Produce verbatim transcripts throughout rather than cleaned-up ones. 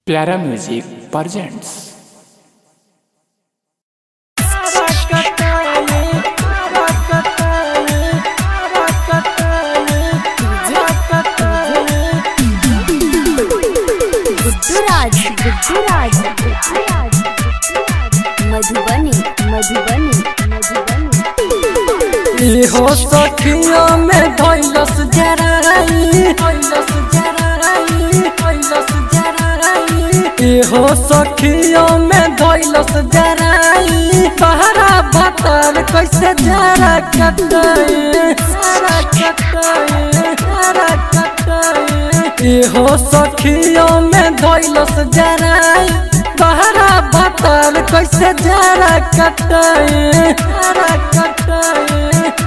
प्यारा music presents. Gudduraj Gudduraj Gudduraj Madhubani Madhubani Madhubani हो सखियों में धैलस जराई धैलस जराई धैलस जराई हो सखियों में धैलस जराई बहरा भतर कैसे जरा कटाई जरा कटाई जरा कटाई हो सखियों में धैलस जराई बहरा भतर कैसे जरा कटाई जरा कटाई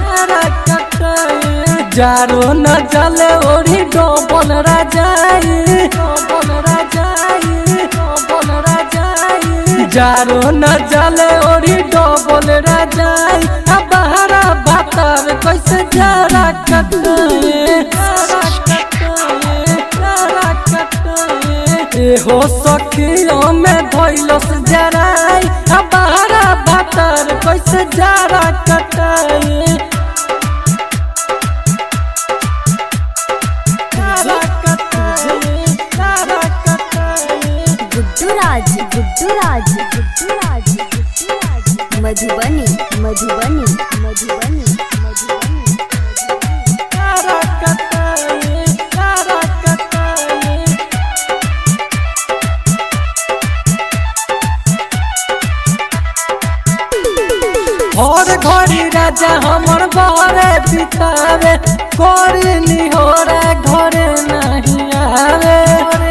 जारो न जले ओढ़ी डोबल राजाई डोबल राजाई डोबल राजाई जारो न जले ओढ़ी डोबल राजाई अब बहरा भतर कैसे जरा कटाई जरा कटाई जरा कटाई हो सखियों में धैलस जराई अब बहरा भतर कैसे जरा कटाई गुड्डूराज गुड्डूराज गुड्डूराज मधुबनी मधुबनी मधुबनी मधुबनी और घड़ी राजा हमर बहरे बितावे कोरी निहोरे घरे नहीं आवे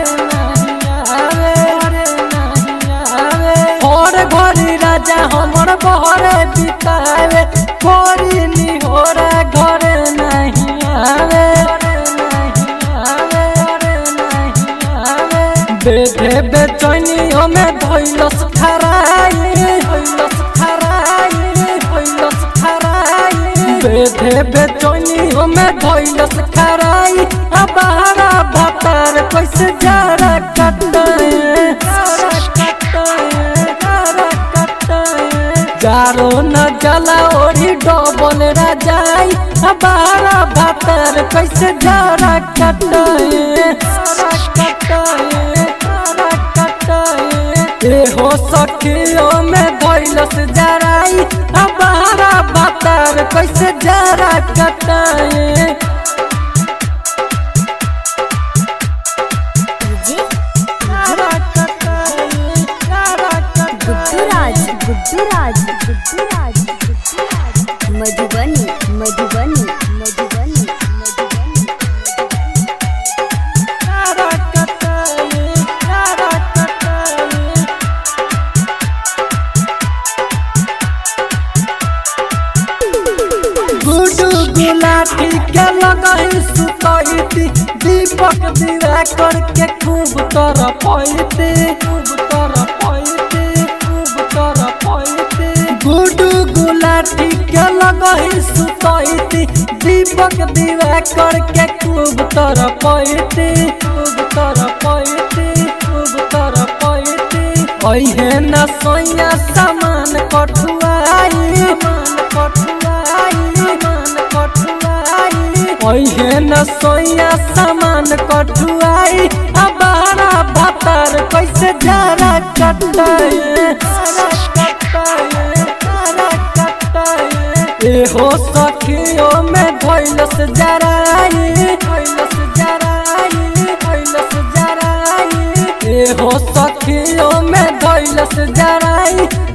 और घड़ी राजा हमर बहरे बितावे कोरी निहोरे घरे नहीं आवे बेटे बेचैनी में धैलस खराई धैलस खराई धैलस खराई बेटे बेचैनी में धैलस खराई अब बहरा भतर कैसे जरा कटाई जरा कटाई जरा कटाई जारो न जला ओढ़ी डोबल राजाई अब बहरा भतर कैसे जरा कटाई जरा कटाई हो सखियों में धैलस जराई अब बहरा भतर कैसे जरा कटाई गुड्डूराज गुड्डूराज गुड्डूराज मधुबनी मधुबनी मधुबनी मधुबनी गुडू गुलाटी के लगाई सुतैती दीपक दिवा करके खूब तर पैती खूब तर पैती खूब तर पैती गुडू गुलाटी के लगाई सुतैती दीपक दिवा करके खूब तर पैती खूब तर पैती खूब तर पैती अहे न सोया सामान कठुआई मान कठुआई ओहे न सोया सामान कठुआई अब बहरा भतर कैसे जरा कटाई जरा कटाई जरा कटाई हो सखियों में धैलस जराई धैलस जराई धैलस जराई हो सखियों में धैलस जराई